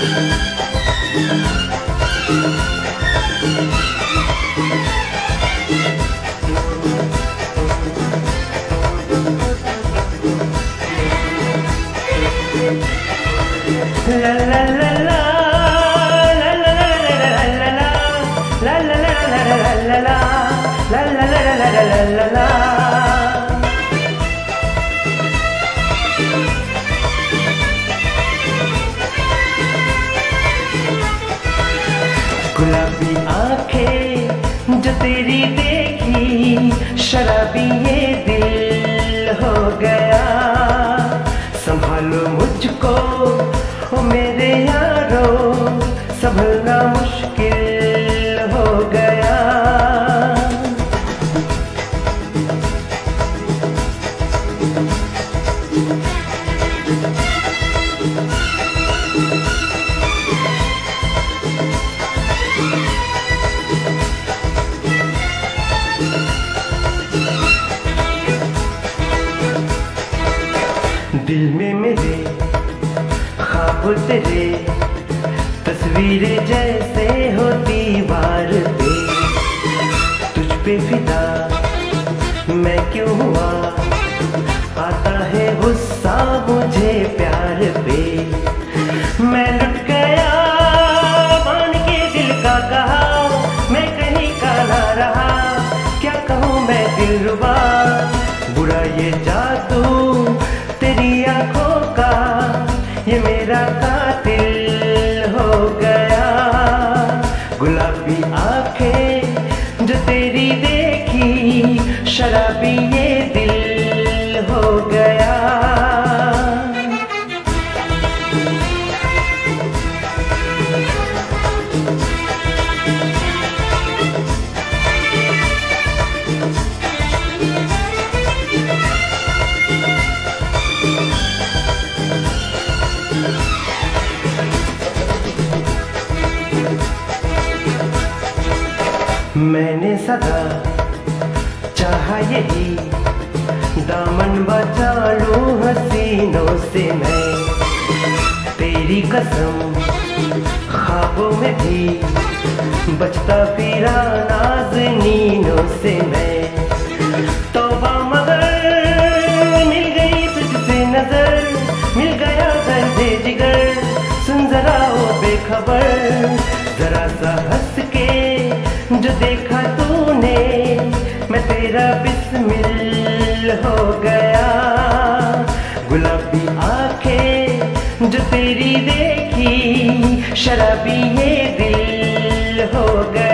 La la la la la la la la la la la la la la la la la। गुलाबी आंखें जो तेरी देखी, शराबी ये दिल हो गया। संभालो मुझको ओ मेरे यारो, संभलना मुश्किल हो गया। दिल में मेरे ख्वाब तेरे, तस्वीरें जैसे हो दीवार पे। तुझ पे फिदा मैं क्यों हुआ, आता है गुस्सा मुझे प्यार पे। मैं लुट गया मान के दिल का कहा, मैं कहीं का ना रहा। क्या कहूँ मैं दिलरुबा, बुरा ये जादू तेरी आंखों का, ये मेरा कातिल हो गया। गुलाबी आंखें जो तेरी देखी, शराबी ये दिल हो गया। मैंने सदा चाहा यही, दामन बचा लूं हसीनों से मैं। तेरी कसम ख्वाबों में भी बचता फिरा नाज़नीनों से मैं। तौबा मगर मिल गई तुझसे नजर, मिल गया दर्दे जिगर। सुन जरा ओ बेखबर, जरा सा हंस के जो देखा तूने, मैं तेरा बिस्मिल हो गया। गुलाबी आंखें जो तेरी देखी, शराबी ये दिल हो गया।